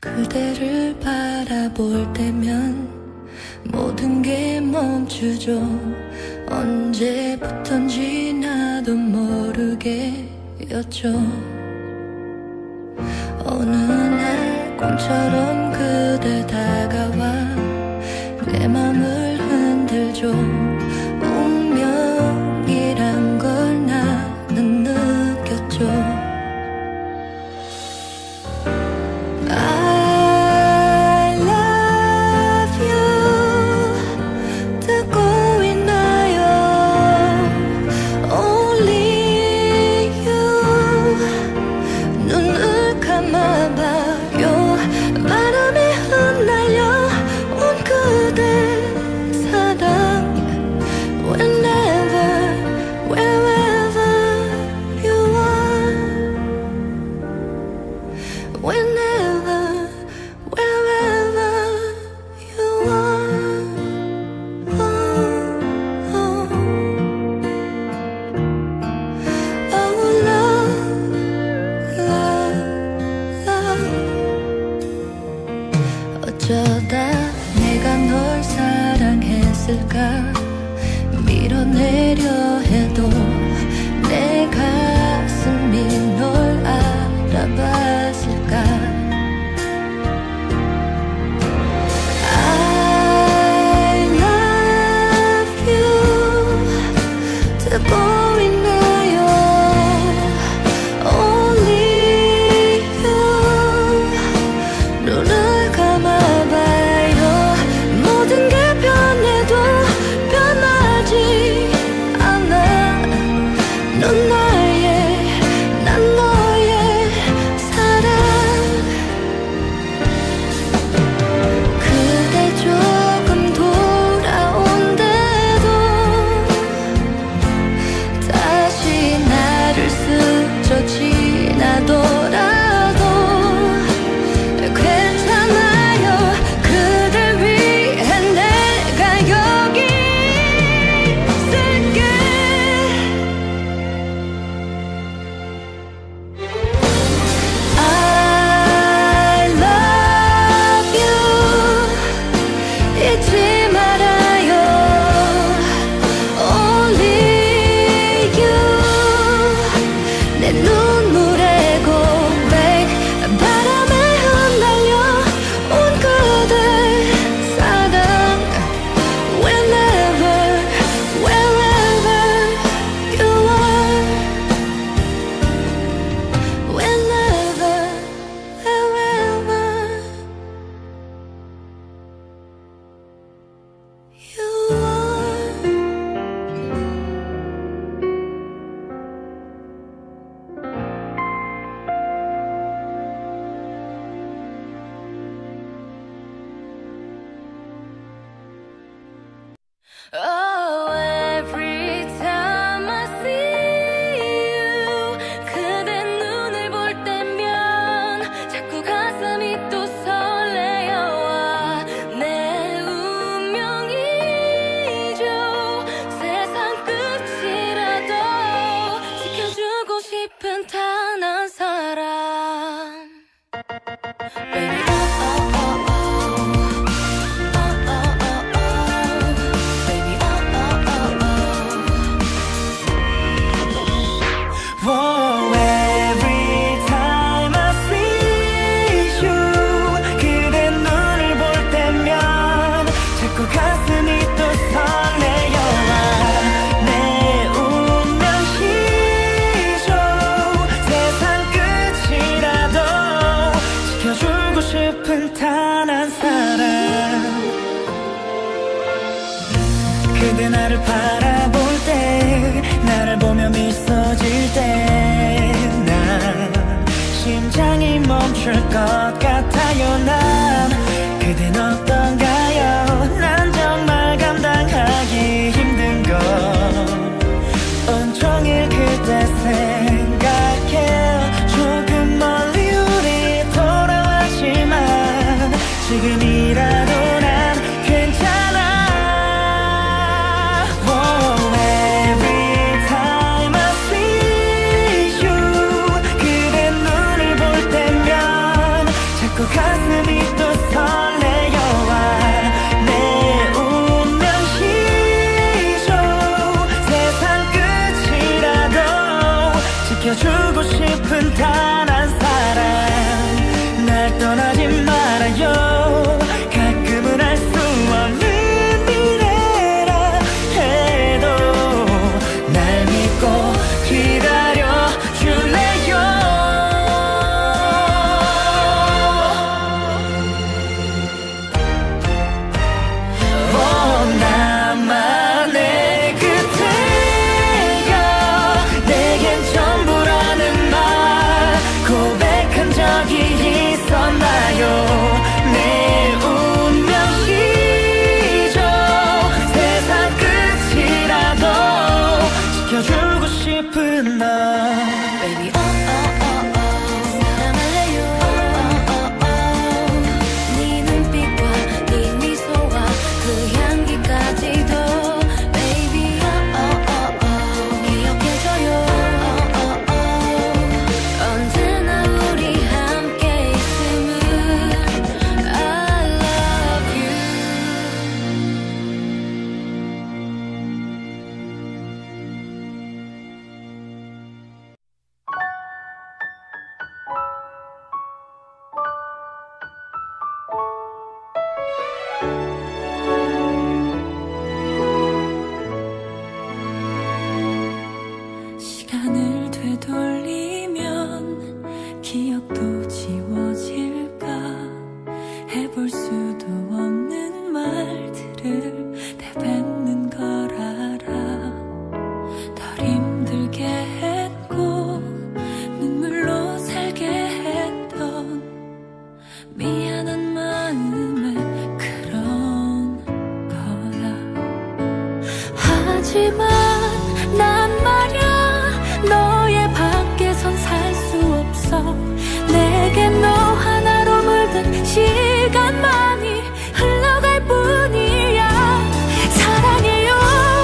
그대를 바라볼 때면 모든 게 멈추죠. 언제부턴지 나도 모르게였죠. 어느 날 꿈처럼 그대 다가와 내 맘을 흔들죠. 운명이란 걸 나는 느꼈죠. 어쩌다 내가 널 사랑했을까. 밀어내려 해도 내 가슴이 널 알아봤을까. I love you 듣고 있나요. Only you 눈을 감아봐요. 모든 게 변해도 변하지 않아. 넌 나의 난 너의 사랑. 그대 조금 돌아온대도 다시 나를 스쳐 지나더라도 괜찮아요. 그댈 위해 내가 여기 있을게. I love you 잊지 말아요. Only you 내 눈물의 고백 바람에 흩날려 온 그대 사랑. Whenever wherever you are. Whenever wherever you are. Oh, every time I see you 그대 눈을 볼 때면 자꾸 가슴이 또 설레어와 내 운명이죠. 세상 끝이라도 지켜주고 싶은 단 한 사람. Baby, oh, oh, oh, oh. Oh, every time I see you 그대 눈을 볼 때면 자꾸 가슴이 또 설레어와 내 운명이죠. 세상 끝이라도 지켜주고 싶은 단 한 사람. 그대 나를 바라볼 때 나를 보며 미소 질 때 난 심장이 멈출 것 같아요. 난 그댄 어떤가요. 난 정말 감당하기 힘든 거 온종일 그대 생각해. 조금 멀리 우리 돌아왔지만 지금이라도 난 괜찮아. Oh, every time I see you 그대 눈을 볼 때면 자꾸 자꾸 가슴이 또 설레어와 내 운명 희조 세상 끝이라도 지켜주고 싶은 단 한 사람 날 떠나지 말아요 가끔은 알 수 없는 미래라 해도 날 믿고 기다려줄래요 나만의 그때가 내겐 전부라는 말 고백한 적이 있었나요 내 운명이죠 세상 끝이라도 지켜주고 싶은 너 Baby 사랑할래요 네 눈빛과 네 미소와 그 향기까지도 Baby 기억해줘요 언제나 우리 함께 있음을 I love you 시간을 되돌리면 기억도 지워질까 해볼 수도 없는 말들을 내뱉는 걸 알아 덜 힘들게 했고 눈물로 살게 했던 미안한 마음에 그런 거야 하지만 난 말야 너의 밖에선 살 수 없어 내게 너 하나로 물든 시간만이 흘러갈 뿐이야 사랑해요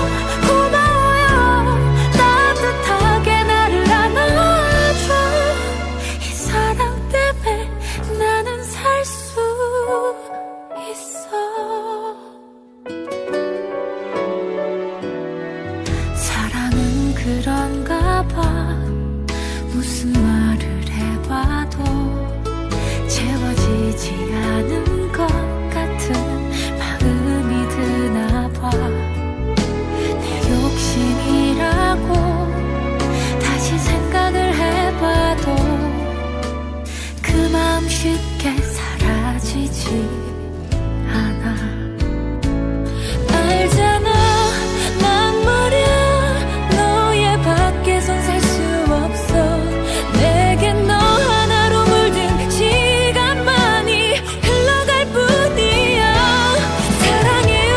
고마워요 따뜻하게 나를 안아줘 이 사랑 때문에 나는 살 수 있어 사랑은 그런가 봐 무슨 말을 해봐도 채워지지 않은 것 같은 마음이 드나 봐 내 욕심이라고 다시 생각을 해봐도 그 마음 쉽게 사라지지 않아 알잖아 난 말야 너의 밖에선 살 수 없어 내겐 너 하나로 물든 시간만이 흘러갈 뿐이야 사랑해요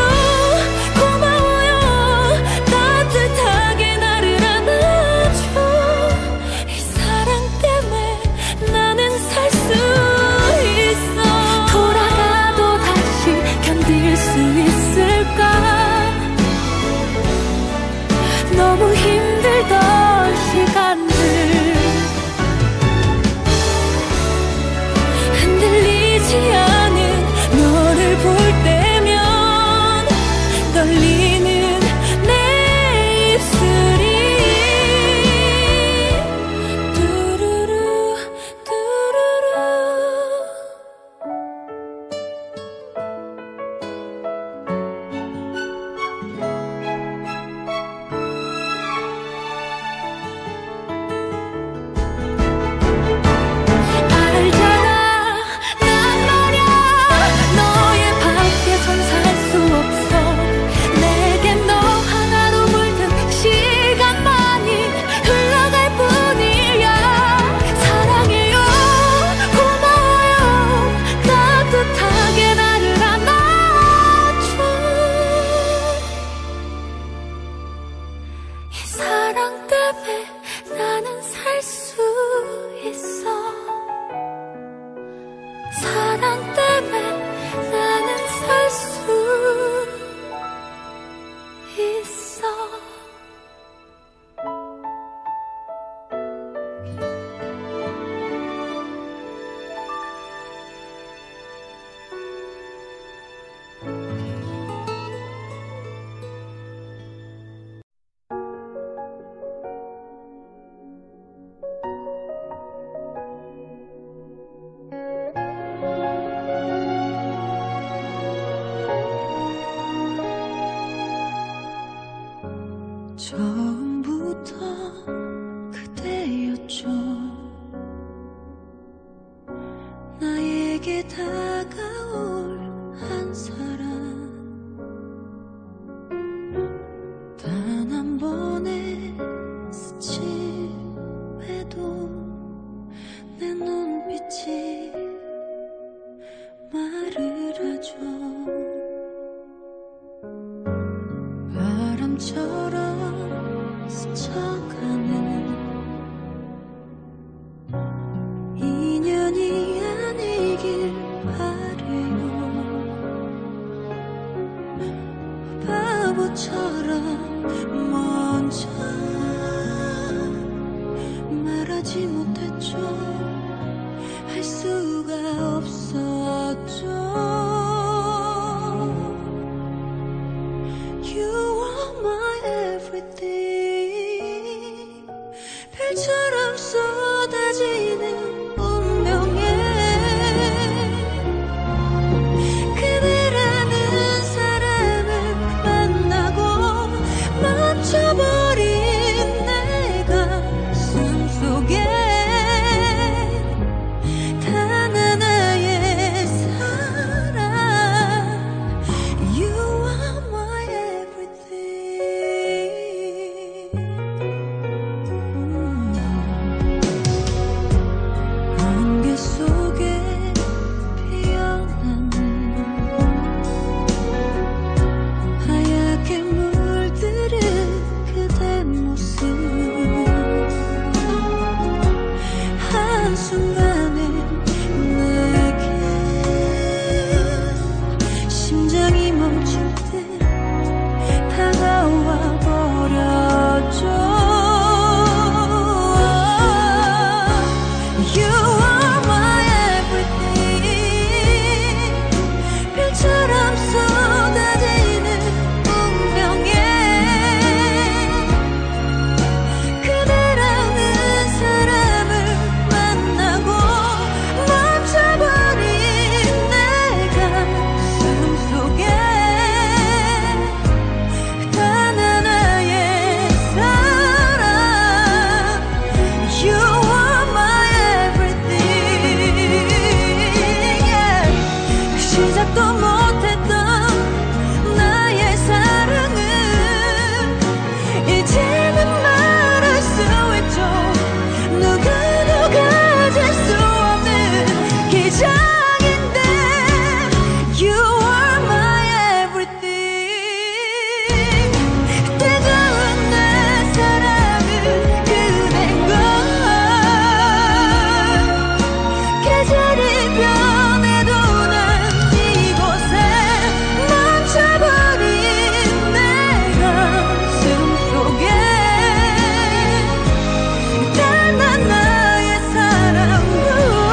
고마워요 따뜻하게 나를 안아줘 이 사랑 때문에 나는 살 수 있어 돌아가도 다시 견딜 수 있을까 너무 힘들던 시간들 흔들리지 않은 너를 볼 때면 떨리는 내 입술이 뚜루루 뚜루루 내게 다가올 한 사람 단 한 번의 스침에도 내 눈빛이 말을 하죠. 바람처럼 스쳐가는 인연이 아니길 바래요. 바보처럼 먼저 말하지 못했죠. 할 수가 없었죠. You are my everything. 별처럼 쏟아지는 운명에 그대라는 사람을 만나고 멈춰버린 내 가슴 속에 단 하나의 사랑. You are my everything. 안개 속에 피어나는 하얗게 물들은 그대 모습. 한순간에 내게 심장이 멈출 듯 다가와 버렸죠. You are my everything. 별처럼 쏟아지는 운명에 그대라는 사람을 만나고 멈춰버린 내 가슴 속에 단 하나의 사랑. You are my everything. Yeah. 시작도 못했던 나의 사랑은 이제는 말할 수 있죠. 누구도 가질 수 없는 기적인데 You are my everything. 뜨거운 내 사랑은 그댄 걸. 계절이 변해도 난 이곳에 멈춰버린 내 가슴 속에 단 하나의 사랑으로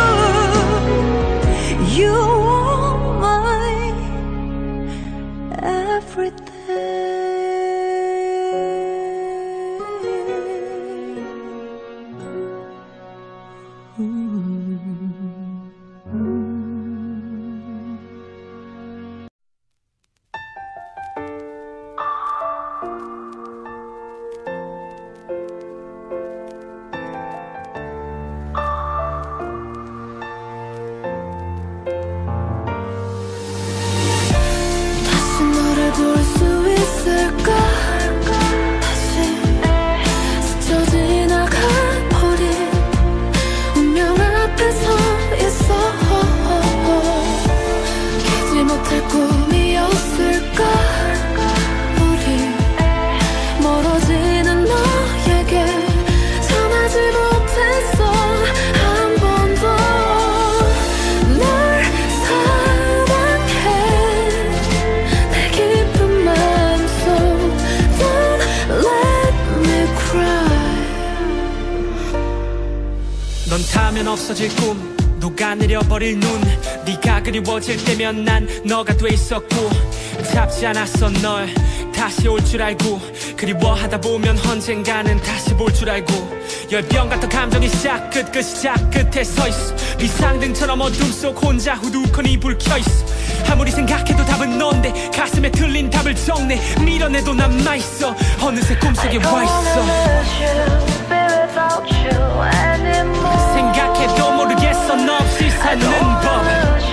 You are my everything. 다시 너를 볼 수 있을까? 다시 스쳐 지나가 버린 운명 앞에 서 있어. 깨지 못할 꿈이었을까? 우리 멀어지는 너에게 전하지 못했어. 한 번도 널 사랑해. 내 깊은 마음속 Don't let me cry. 넌 타면 없어질 꿈, 녹아내려버릴 눈. 네가 그리워질 때면 난 너가 돼 있었고 잡지 않았어 널 다시 올 줄 알고. 그리워하다 보면 언젠가는 다시 볼 줄 알고. 열병 같은 감정이 시작 끝 시작 끝에 서있어. 비상등처럼 어둠 속 혼자 후두커니 불 켜있어. 아무리 생각해도 답은 넌데 가슴에 틀린 답을 적내. 밀어내도 남아있어. 어느새 꿈속에 와있어. 생각해도 모르겠어 너 없이 사는 법.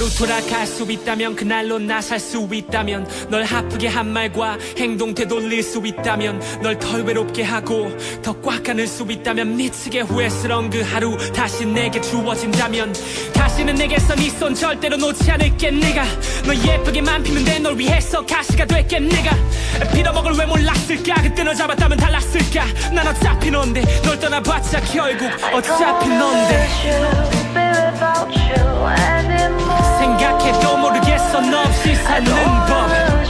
하루 돌아갈 수 있다면 그날로 나 살 수 있다면 널 아프게 한 말과 행동 되돌릴 수 있다면 널 덜 외롭게 하고 더 꽉 안을 수 있다면 미치게 후회스러운 그 하루 다시 내게 주어진다면 다시는 내게서 네 손 절대로 놓지 않을게 네가 너 예쁘게만 피는데 널 위해서 가시가 될게 네가 빌어먹을 왜 몰랐을까 그때 널 잡았다면 달랐을까 난 어차피 넌데 널 떠나봤자 결국 어차피 넌데 생각해도 모르겠어 너 없이 사는 법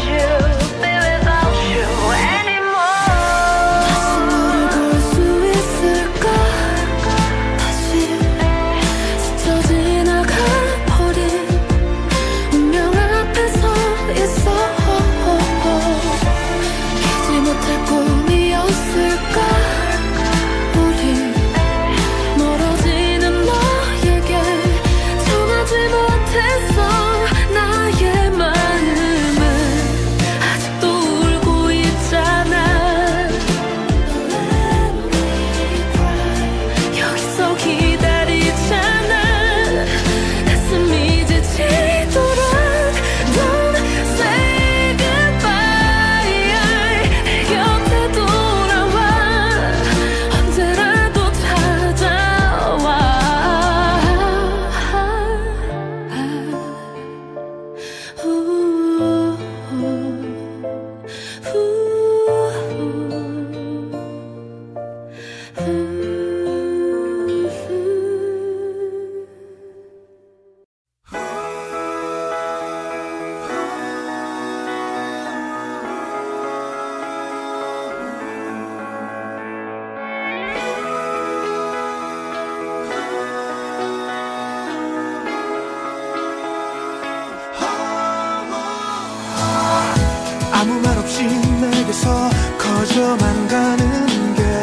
아무 말 없이 내게서 커져만 가는 게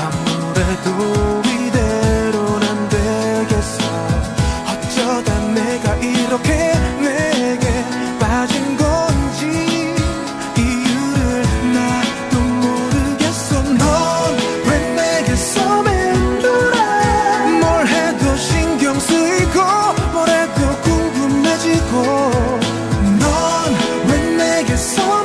아무래도 이대로는 안 되겠어 어쩌다 내가 이렇게 내게 빠진 건지 이유를 나도 모르겠어 넌 왜 내게서 맴돌아 뭘 해도 신경 쓰이고 뭘 해도 궁금해지고 넌 왜 내게서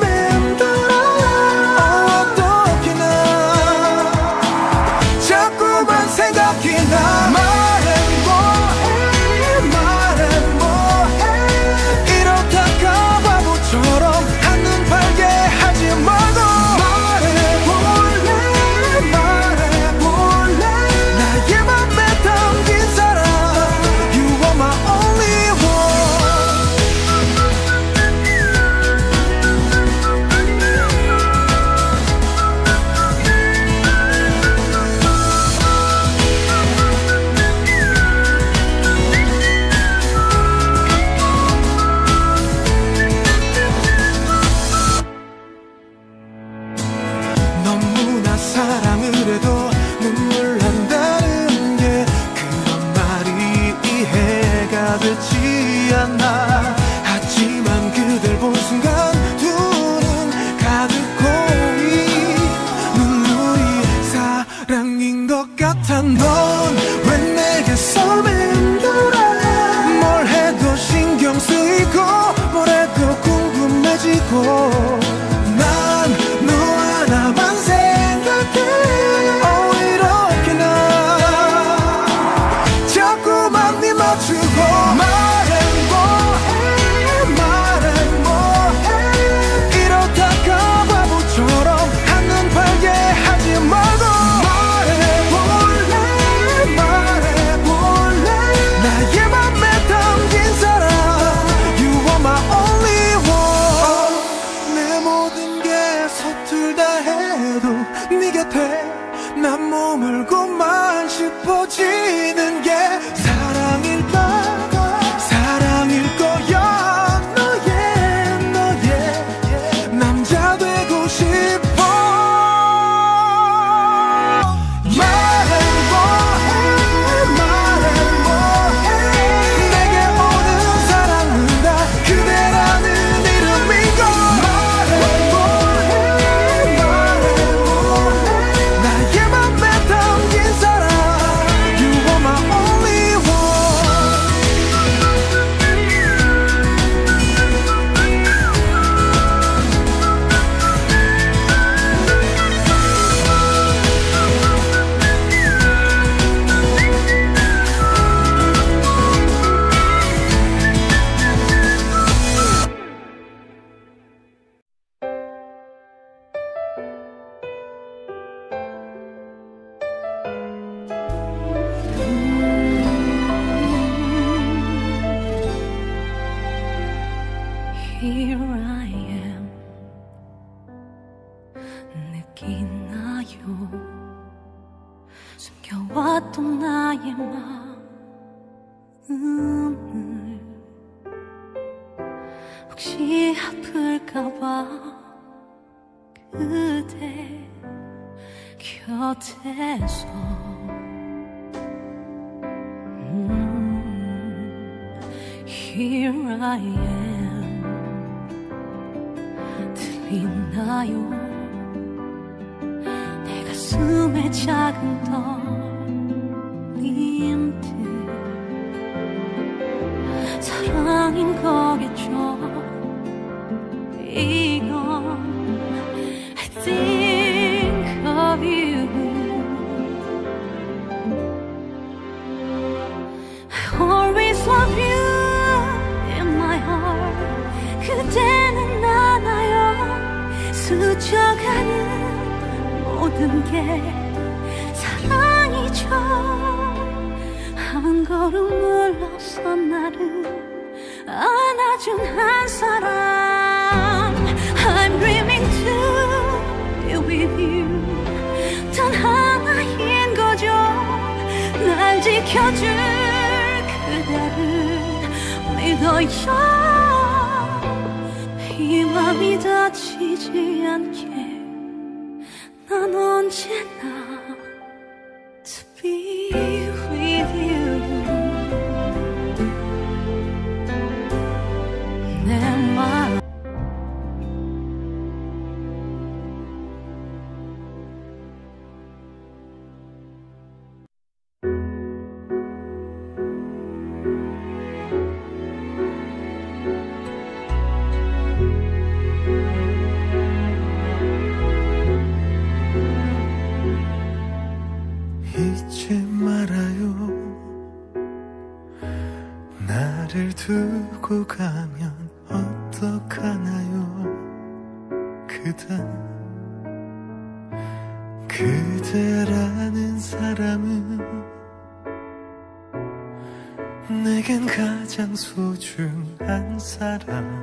사랑을 해도 눈물 난다는 게 그런 말이 이해가 되지 않아 하지만 그댈 본 순간 두 눈 가득 고이 눈물이 사랑인 것 같아 넌 왜 내게서 맴돌아 뭘 해도 신경 쓰이고 뭘 해도 궁금해지고 난 너 하나만 난 머물고만 싶어지는 게 사랑일까 사랑일 거야 너의 남자 되고 싶어 말해 뭐해 내게 오는 사랑은 다 그대라는 이름이고 말해 뭐해 나의 맘에 담긴 사랑 You are my 숨겨왔던 나의 마음을 혹시 아플까봐 그대 곁에서 Here I am 들리나요 내 가슴에 작은 떨림들 사랑인 거겠죠 이건 I think of you I always love you in my heart 그대는 알아요 스쳐가는 모든 게 사랑이죠 한 걸음 물러서 나를 안아준 한 사람 I'm dreaming to be with you 단 하나인 거죠 날 지켜줄 그대를 믿어요 이 맘이 다치지 않게 난 언제나 to be with you 내 맘 잊지 말아요 나를 두고 가면 어떡하나요 그대라는 사람은 내겐 가장 소중한 사람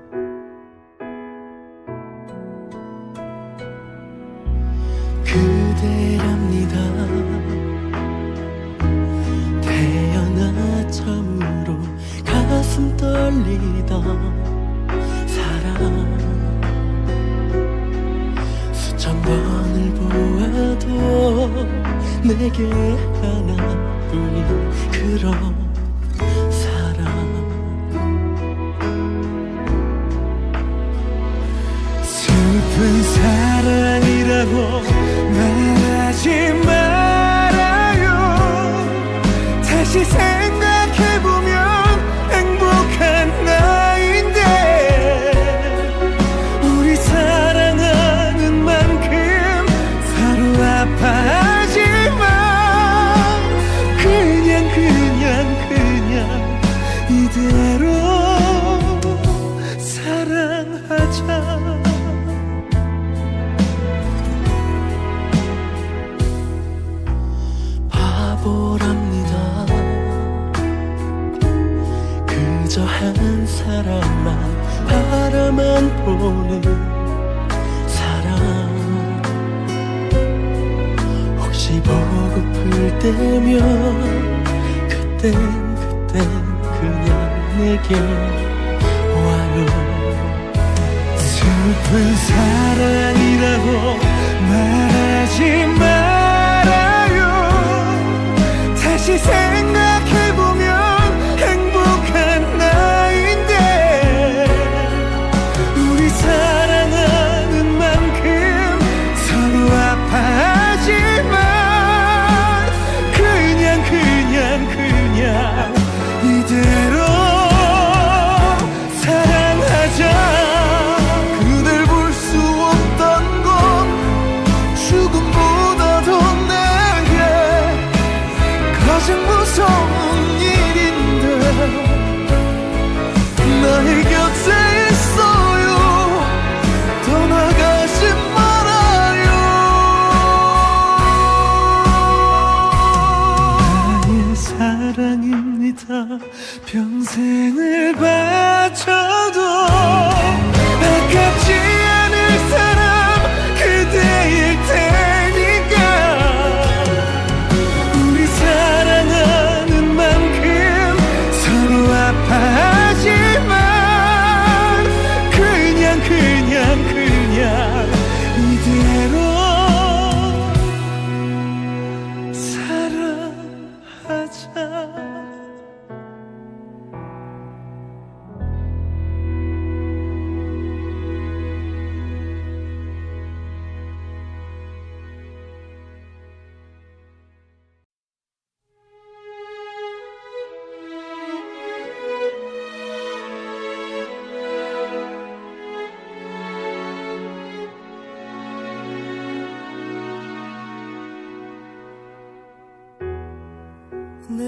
그대랍니다 태어나 처음으로 가슴 떨리던 사람 수천 번을 보아도 내게 하나뿐인 그런 사람 슬픈 사랑이라고 말하지 말아요 다시 생각해보면 행복한 나인데 우리 사랑하는 만큼 서로 아파하지마 그냥 이대로 사랑하자 바보랍니다 그저 한 사람만 바라만 보는 사람 혹시 보고플 때면 그땐 그냥 내게 와요 슬픈 사랑이라고 말하지 말아요 다시 생각해보면 행복한 나인데 우리 사랑하는 만큼 서로 아파하지만 그냥 이대로 사랑하자 그댈 볼 수 없던 건 죽음보다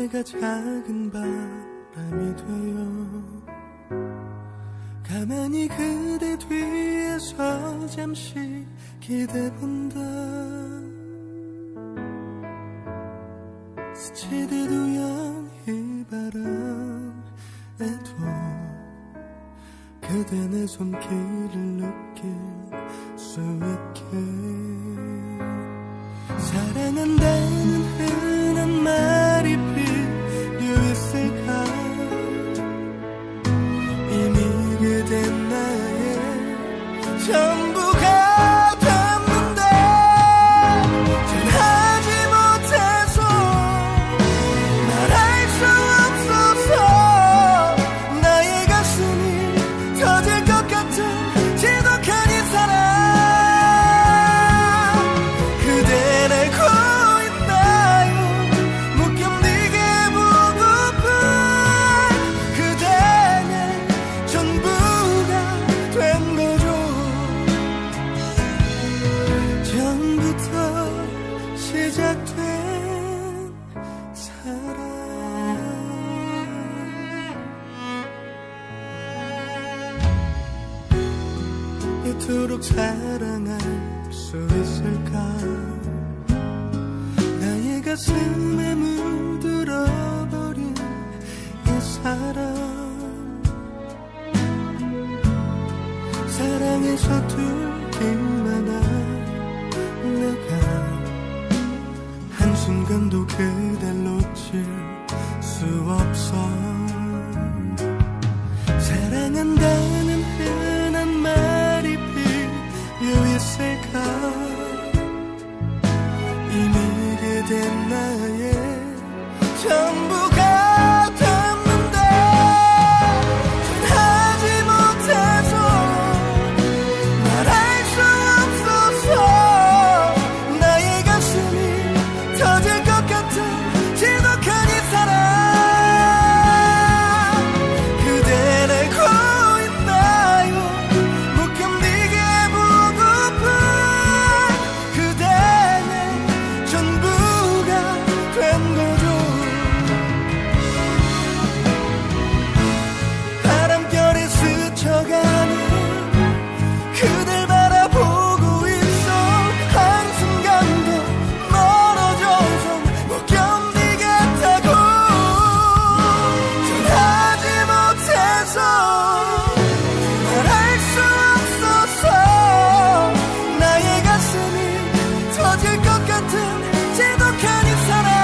내가 작은 바람이 되어 가만히 그대 뒤에서 잠시 기대본다. 스치듯 우연히 바람에도 그대 내 손길을 느낄 수 있게. 사랑한다는 흔한 말이 필요했을까. 이미 그댄 나의 전부가 됐는데 전하지 못해서 말할 수 없어서 나의 가슴이 터질 것 같은 지독한 이 사랑. 그대 알고 있나요? 못 견디게 보고픈 그대 내 전부가 된 거죠. 처음부터 시작된 사랑. 이토록 사랑할 수 있을까. 나의 가슴에 물들어버린 이 사랑. 사랑에 서툴기만 한 내가 한순간도 그댈 놓칠 수 없어. 사랑한다는 흔한 말이 필요했을까. 이미 그댄 나의 전부가 됐는데 전하지 못해서 말할 수 없어서 나의 가슴이 터질 것 같은 지독한 이 사랑. 그대 알고 있나요? 못 견디게 보고픈 그대 내 전부가 된 거죠. 바람결에 스쳐가는 그댈 바라보고 있어. 한순간도 멀어져선 못 견디겠다고. 전하지 못해서 말할 수 없어서 나의 가슴이 터질 것 같은 지독한 이 사랑.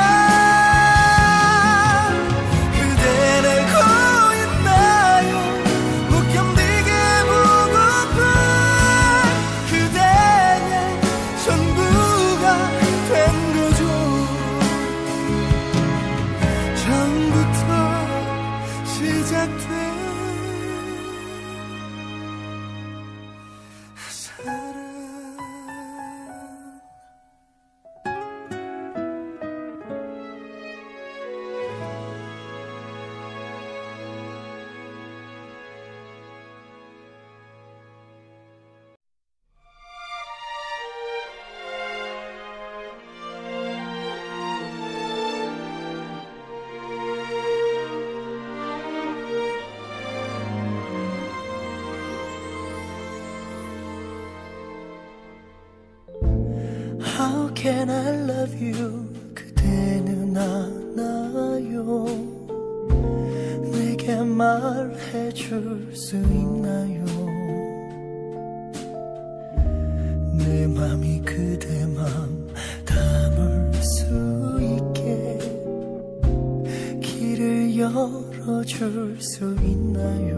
그대 알고 있나요? 못 견디게 보고픈 그대 내 전부가 된 거죠. 처음부터 시작된 사랑. How can I love you? 그대는 아나요? 내게 말해줄 수 있나요? 내 맘이 그대 맘 담을 수 있게 길을 열어줄 수 있나요?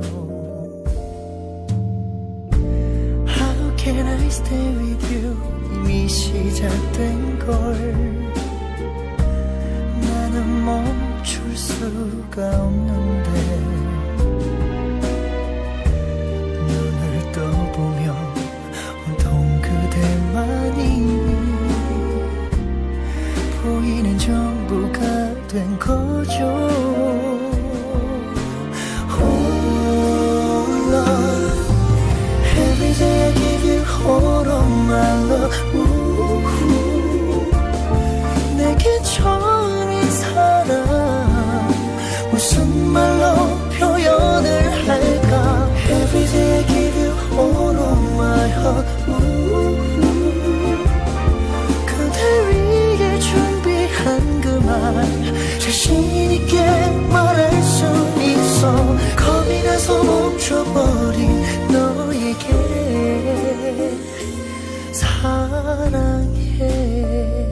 How can I stay with you? 이미 시작된 걸 나는 멈출 수가 없는데 눈을 떠보면 온통 그대만이 보이는 전부가 된 거죠. Oh Lord, every day I give you all of my love. 내게 처음인 사랑 사랑해.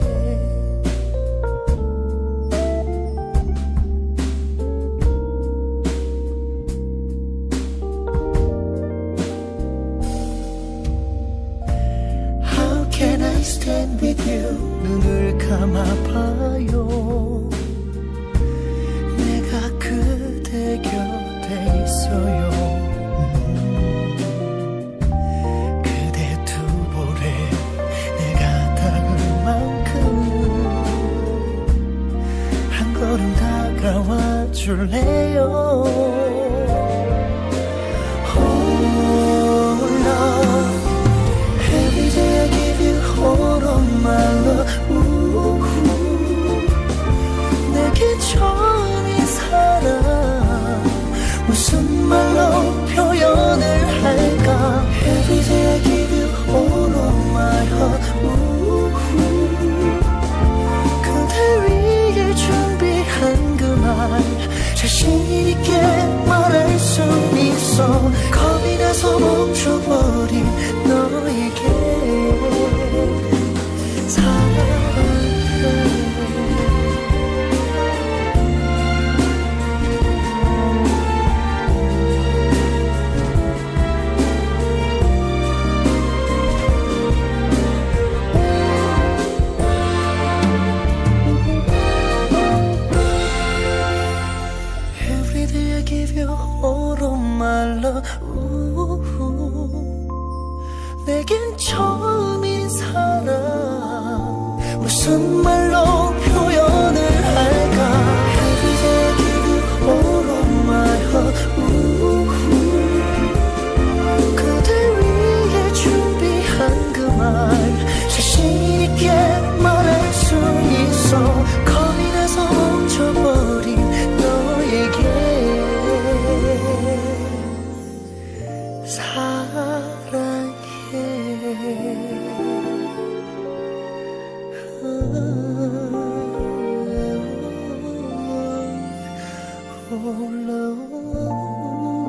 How can I stand with you? 눈을 감아봐요. 내가 그대 곁에 있어요. 그대 두 볼에 내가 닿을 만큼 한 걸음 다가와 줄래요? Oh love, every day I give you all of my love. 내게 처음인 사랑 무슨 말로 표현을 할까? Every day I give you all of my heart. 그대 위해 준비한 그 말 자신 있게 말할 수 있어. 겁이 나서 멈춰버린 너에게 사랑해. Every day I give you all of my love. 내겐 처음인 사랑 무슨 말로 표현을 할까? Every day I give you all of my heart. 그대 위해 준비한 그 말 자신 있게 말할 수 있어. 겁이 나서 멈춰버린 너에게 사랑해.